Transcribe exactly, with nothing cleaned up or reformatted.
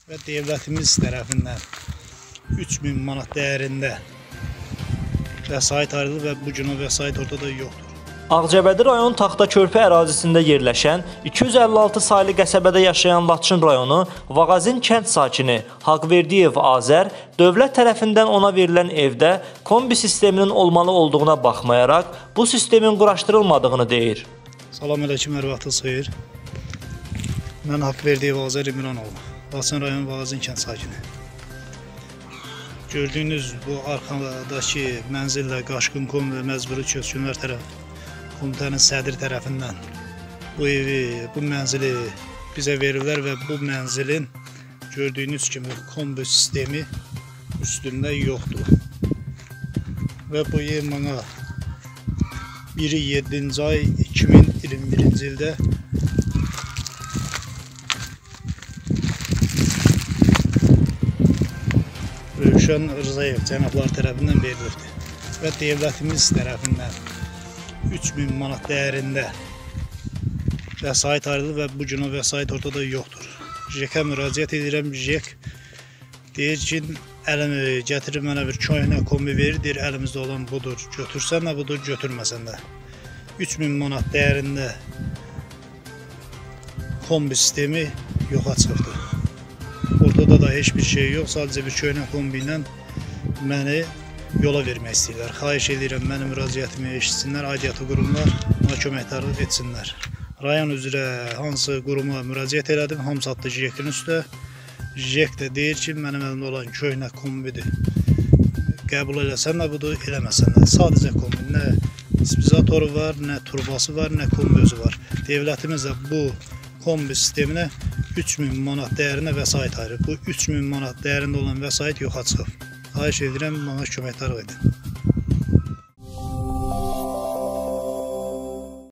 və devlətimiz tərəfindən üç min manat dəyərində vəsait ayrılıb və bu gün o vəsait ortada yoxdur. Ağcabədi rayon Taxtakörpü ərazisində yerləşən iki yüz əlli altı saylı qəsəbədə yaşayan Laçın rayonu Vağazin kənd sakini Haqverdiyev Azər dövlət tərəfindən ona verilən evdə kombi sisteminin olmalı olduğuna baxmayaraq bu sistemin quraşdırılmadığını deyir. Salam əleykum, hər vaxtınız xeyir. Mən Haqverdiyev Azər İmranoğlu, Laçın rayon Vağazin kənd sakini. Gördüyünüz bu arxadakı mənzillə Qaşqın Kom və Məcburi Köçkünlər tərəfi komitənin sədri tərəfindən bu evi, bu mənzili bizə verirlər və bu mənzilin gördüyünüz kimi kombi sistemi üstündə yoxdur. Və bu ev mənə biri yeddinci ay iki min iyirmi birinci ildə Rövşən Rzayev cənablar tərəfindən verilibdir və devlətimiz tərəfindən üç min manat dəyərində vəsait ayrılıb və bu gün o vəsait ortada yoxdur. JEK-ə müraciət edirəm, JEK deyir ki, əlimi gətirir mənə bir köhnə kombi verir, deyir əlimizdə olan budur, götürsən də budur, götürməsən də. üç min manat dəyərində kombi sistemi yoxa çıxdı. Ortada da heç bir şey yox, sadəcə bir köhnə kombi ilə məni yola vermək istəyirlər. Xahiş edirəm, mənim müraciətimi eşitsinlər, aidiyyatı qurumlar buna köməkdarlıq etsinlər. Rayon üzrə hansı quruma müraciət elədim, hamısı adlı JEK-in üstə. JEK də deyir ki, mənim əlimdə olan köhnə kombidir. Qəbul eləsən də budur, eləməsən də. Sadəcə kombi, nə ispizatoru var, nə turbası var, nə kombi özü var. Devlətimiz də bu kombi sisteminə üç min manat dəyərində vəsait ayırıb. Bu üç min manat dəyərində olan vəsait yoxa çıxıb. Xahiş edirəm, bana köməkdarlıq edin.